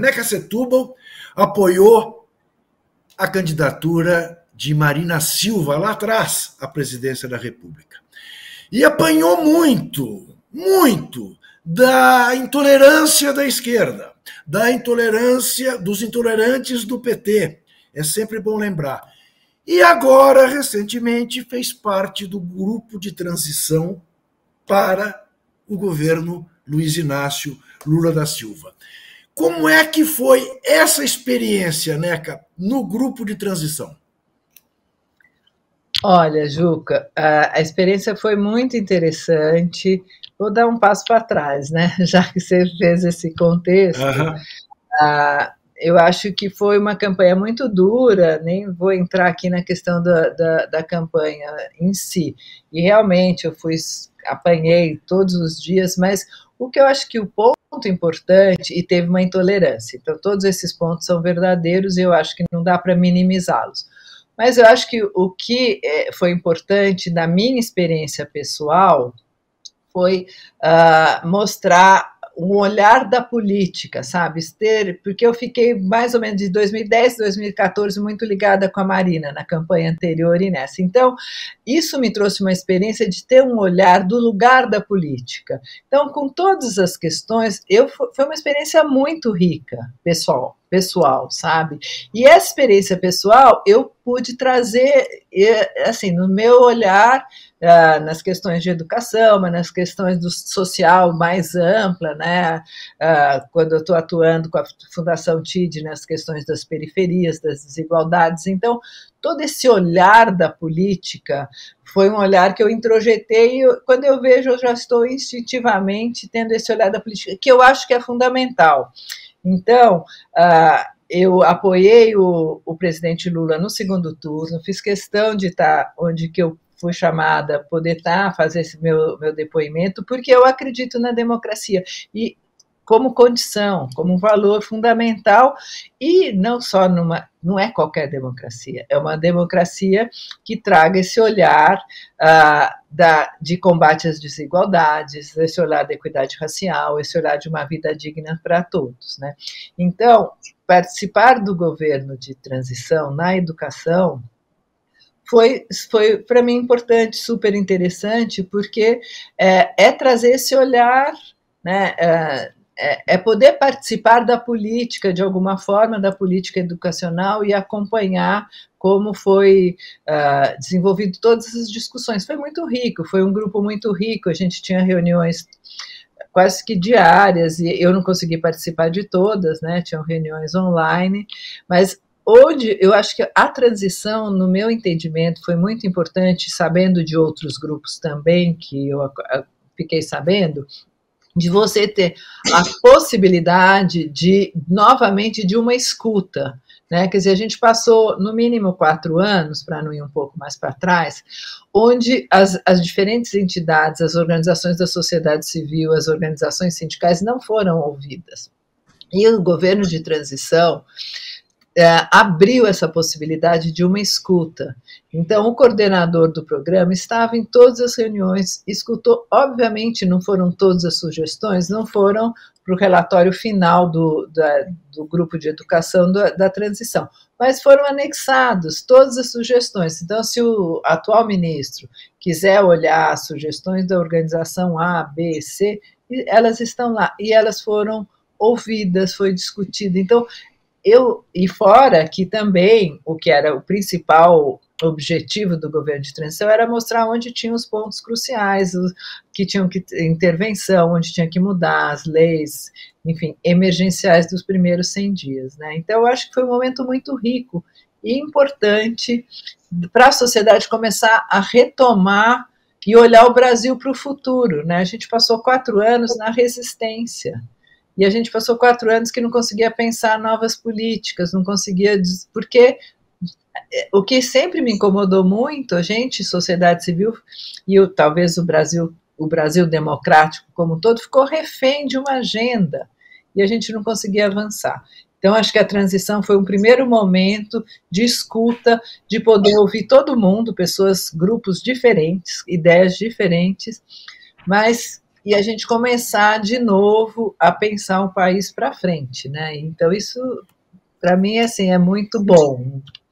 Neca Setúbal apoiou a candidatura de Marina Silva lá atrás à presidência da República. E apanhou muito, muito da intolerância da esquerda, da intolerância dos intolerantes do PT. É sempre bom lembrar. E agora, recentemente, fez parte do grupo de transição para o governo Luiz Inácio Lula da Silva. Como é que foi essa experiência, Neca, no grupo de transição? Olha, Juca, a experiência foi muito interessante. Vou dar um passo para trás, né? Já que você fez esse contexto, Uhum. Eu acho que foi uma campanha muito dura, nem vou entrar aqui na questão da campanha em si. E realmente apanhei todos os dias, mas o que eu acho que o ponto importante, e teve uma intolerância, então todos esses pontos são verdadeiros e eu acho que não dá para minimizá-los. Mas eu acho que o que foi importante na minha experiência pessoal foi mostrar um olhar da política, sabe? Porque eu fiquei mais ou menos de 2010, 2014 muito ligada com a Marina na campanha anterior e nessa. Então, isso me trouxe uma experiência de ter um olhar do lugar da política. Então, com todas as questões, foi uma experiência muito rica, pessoal, sabe? E essa experiência pessoal eu pude trazer, assim, no meu olhar, nas questões de educação, mas nas questões do social mais ampla, né? Quando eu estou atuando com a Fundação TID nas questões das periferias, das desigualdades. Então, todo esse olhar da política foi um olhar que eu introjetei e quando eu vejo, eu já estou instintivamente tendo esse olhar da política, que eu acho que é fundamental. Então, eu apoiei o presidente Lula no segundo turno, fiz questão de estar onde que eu fui chamada, poder fazer esse meu depoimento, porque eu acredito na democracia e como condição, como um valor fundamental, e não só não é qualquer democracia, é uma democracia que traga esse olhar de combate às desigualdades, esse olhar da equidade racial, esse olhar de uma vida digna para todos, né? Então, participar do governo de transição na educação foi para mim importante, super interessante, porque é trazer esse olhar, né? É poder participar da política, de alguma forma, da política educacional e acompanhar como foi desenvolvido todas as discussões. Foi muito rico, foi um grupo muito rico, a gente tinha reuniões quase que diárias, e eu não consegui participar de todas, né? Tinham reuniões online, mas onde eu acho que a transição, no meu entendimento, foi muito importante, sabendo de outros grupos também, que eu fiquei sabendo, de você ter a possibilidade novamente, de uma escuta, né? Quer dizer, a gente passou, no mínimo, 4 anos, para não ir um pouco mais para trás, onde as diferentes entidades, as organizações da sociedade civil, as organizações sindicais não foram ouvidas. E o governo de transição abriu essa possibilidade de uma escuta. Então, o coordenador do programa estava em todas as reuniões, escutou, obviamente não foram todas as sugestões, não foram para o relatório final do grupo de educação da transição, mas foram anexados todas as sugestões. Então, se o atual ministro quiser olhar as sugestões da organização A, B, C, elas estão lá, e elas foram ouvidas, foi discutido. Então, e fora que também o que era o principal objetivo do governo de transição era mostrar onde tinham os pontos cruciais, que tinham que ter intervenção, onde tinha que mudar as leis, enfim, emergenciais dos primeiros 100 dias, né? Então, eu acho que foi um momento muito rico e importante para a sociedade começar a retomar e olhar o Brasil para o futuro, né? A gente passou 4 anos na resistência, e a gente passou 4 anos que não conseguia pensar novas políticas, não conseguia, porque o que sempre me incomodou muito, a gente, sociedade civil, e talvez o Brasil democrático como um todo, ficou refém de uma agenda, e a gente não conseguia avançar. Então, acho que a transição foi um primeiro momento de escuta, de poder ouvir todo mundo, pessoas, grupos diferentes, ideias diferentes, mas e a gente começar de novo a pensar um país para frente, né? Então isso, para mim, assim, é muito bom.